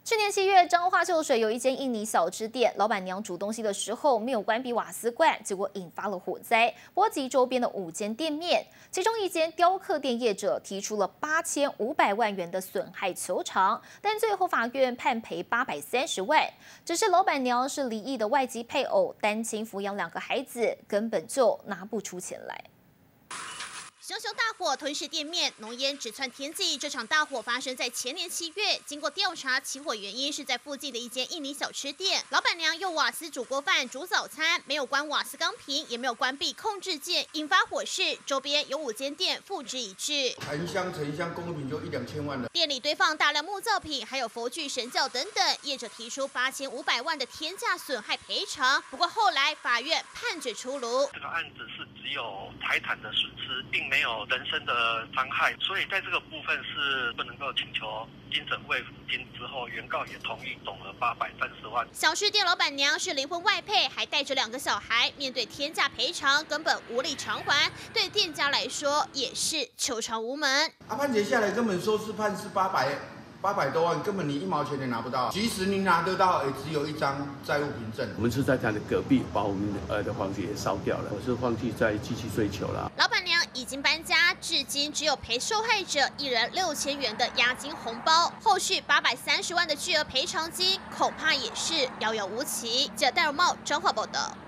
去年7月，彰化秀水有一间印尼小吃店，老板娘煮东西的时候没有关闭瓦斯罐，结果引发了火灾，波及周边的5间店面。其中一间雕刻店业者提出了8500万元的损害求偿，但最后法院判赔830万。只是老板娘是离异的外籍配偶，单亲抚养2个孩子，根本就拿不出钱来。 熊熊大火吞噬店面，浓烟直窜天际。这场大火发生在前年7月，经过调查，起火原因是在附近的一间印尼小吃店，老板娘用瓦斯煮锅饭煮早餐，没有关瓦斯钢瓶，也没有关闭控制键，引发火势。周边有5间店付之一炬， 含香、沉香工艺品就1、2千万了。 店里堆放大量木造品，还有佛具、神教等等。业者提出8500万的天价损害赔偿，不过后来法院判决出炉。 这个案子是只有财产的损失，并没有人身的伤害，所以在这个部分是不能够请求精神慰抚金。之后，原告也同意总额830万。 小吃店老板娘是离婚外配，还带着2个小孩，面对天价赔偿，根本无力偿还，对店家来说也是求偿无门。 判决下来根本说是判是800多万，根本你1毛钱也拿不到。即使你拿得到，也只有1张债务凭证。 我们是在他的隔壁，把我们的房子也烧掉了。我是放弃再继续追求了。 老板娘已经搬家，至今只有赔受害者1人6000元的押金红包，后续830万的巨额赔偿金，恐怕也是遥遥无期。记者戴荣茂彰化报道。